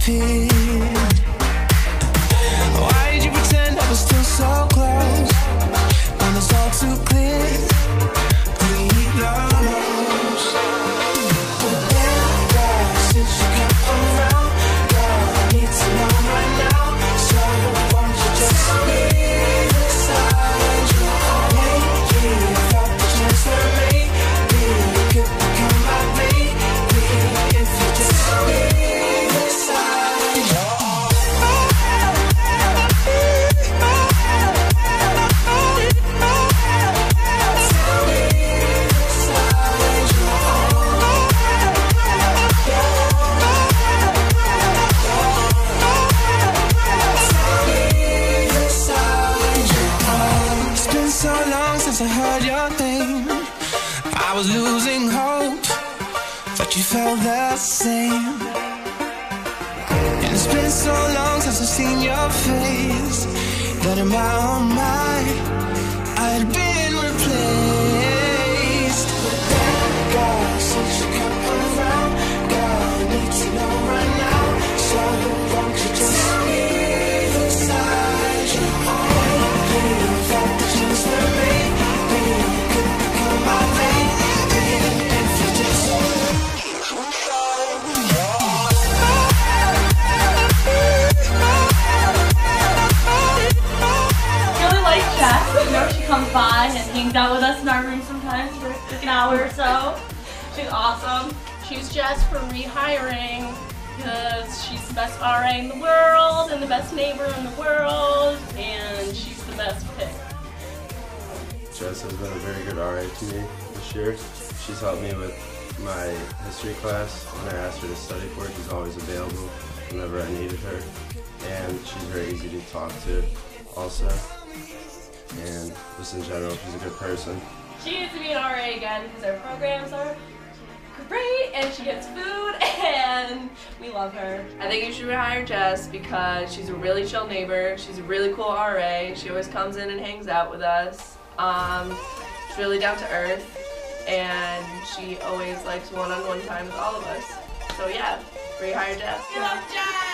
disappeared. Why did you pretend I was still so close when it's all too clear? We lost. But then, girl, since you come around, girl, I need to know right now. So won't you just tell me beside you? Maybe if I could just maybe you could become my baby. If you just tell me beside you. So long since I heard your name, I was losing hope that you felt the same. And it's been so long since I've seen your face that in my own mind I had been replaced. But then, girl, since you come around, girl, I need to know right now. So won't you just tell me beside you? You know, she comes by and hangs out with us in our room sometimes for like an hour or so. She's awesome. She's Jess for rehiring because she's the best RA in the world and the best neighbor in the world, and she's the best pick. Jess has been a very good RA to me this year. She's helped me with my history class. When I asked her to study for it, she's always available whenever I needed her. And she's very easy to talk to also. And just in general, she's a good person. She needs to be an RA again because our programs are great and she gets food and we love her. I think you should rehire Jess because she's a really chill neighbor. She's a really cool RA. She always comes in and hangs out with us. She's really down to earth and she always likes one-on-one time with all of us. So yeah, rehire Jess. We love Jess!